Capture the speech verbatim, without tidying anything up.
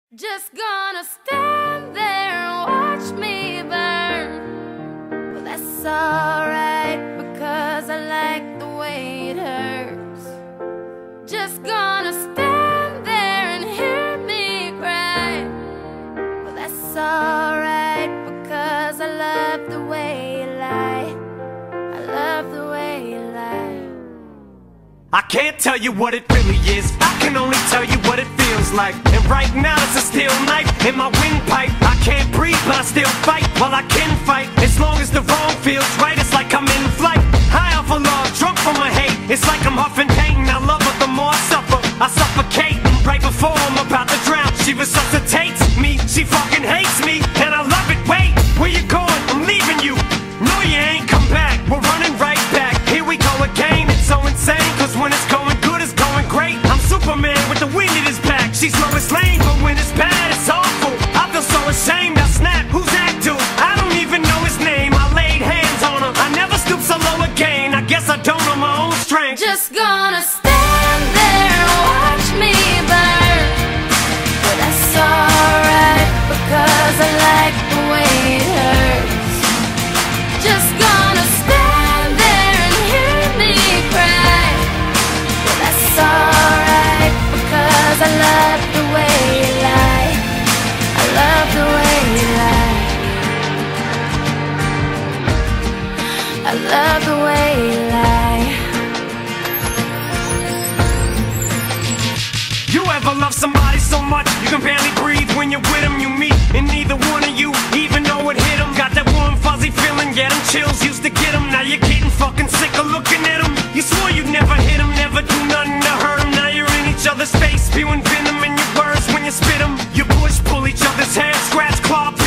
Just gonna stand there and watch me burn. Well, that's alright, because I like the way it hurts. Just gonna stand there and hear me cry. Well, that's alright, because I love the way you lie. I love the way you lie. I can't tell you what it really is, I can only tell you what it feels like. And right now it's a steel knife in my windpipe. I can't breathe but I still fight, while I can fight. As long as the wrong feels right, it's like I'm in flight. High off of love, drunk from my hate. It's like I'm huffing pain, I love her the more I suffer. I suffocate, right before I'm about to drown. She resuscitates me, she fucking hates me, and I love it. Wait, where you going? I'm leaving you. No, you ain't come back, we're running right back. Here we go again, it's so insane, cause when it's going good, it's going great. I'm Superman with the wind in his back. She's Lois Lane, but when it's bad, it's awful. I feel so ashamed, I snap, who's that dude? I don't even know his name, I laid hands on him. I never stoop so low again, I guess I don't know my own strength. Just gonna stand there and watch me burn. But that's alright, because I like the way it hurts. Just gonna stand there and hear me cry. But that's alright, because I love the way you lie. I love the way you lie. I love the way you lie. You ever love somebody so much you can barely breathe when you're with them? You meet and neither one of you even know it hit them. Got that warm fuzzy feeling, yeah, them chills used to get them. Now you're getting fucking sick of looking at them. You swore you'd never hit them, never do nothing to hurt them. Now you're in each other's face, spewing venom in your words when you spit them. You push, pull each other's hair, scratch, claw,